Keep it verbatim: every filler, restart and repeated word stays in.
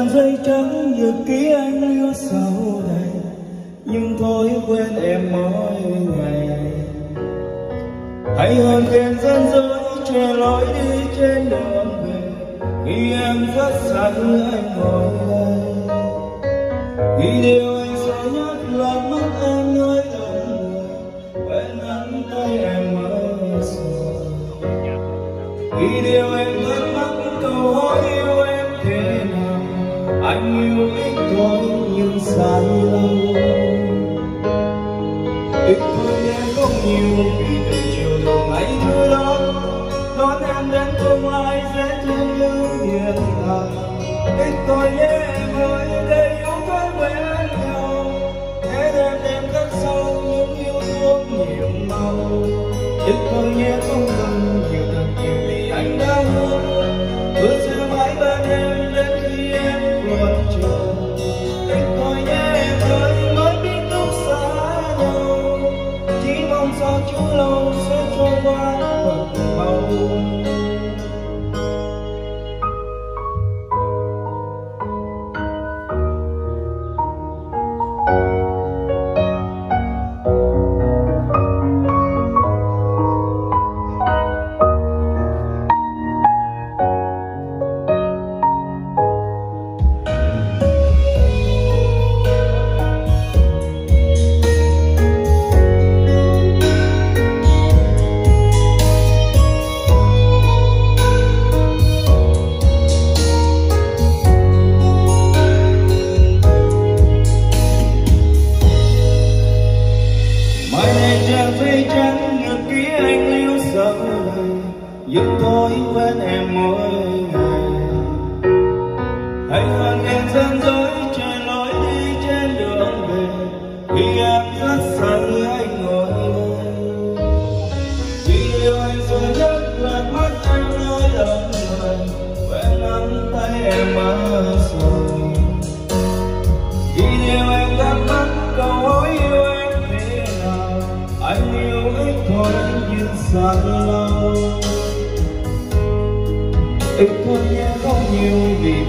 trang giấy trắng nhật ký anh yêu sau này, nhưng thôi quên em mỗi ngày. Hay hơn khen gian dối che lối đi trên đường về, khi em rất say anh ngồi đây. Khi điều anh sợ nhất là mắt em nơi đông người, quên nắm tay em mới rồi. Khi điều em thắc mắc câu hỏi yêu em thế nào, anh yêu ít thôi nhưng sai lâu. Ít thôi em không nhiều vì từ chiều đầu ngày thứ đó đón em đến tương lai dễ thương như hiện tại. Ít thôi nhé em ơi, để yêu thôi quen nhau, để đêm đêm khắc sâu những yêu thương nhiều màu. Ít thôi nhé không cần nhiều thật nhiều vì anh đã hứa hứa sẽ mãi bên em đến khi em còn chờ. Ít thôi nhé em ơi, mới biết lúc xa nhau, chỉ mong sao chú lâu sẽ trôi qua thật mau. Giấy trắng nhật ký anh yêu sau này, nhưng tôi quên em mỗi ngày. Hay hơn em gian dối che lối đi trên đường về, khi em rất say anh ngồi đây. Chỉ điều anh sợ nhất là mắt anh nơi đông người, quên nắm tay em mất rồi. Chỉ điều anh thắc mắc câu hỏi yêu em thế nào, anh yêu ít thôi nhưng xa lâu. Ít thôi nhé không nhiều vì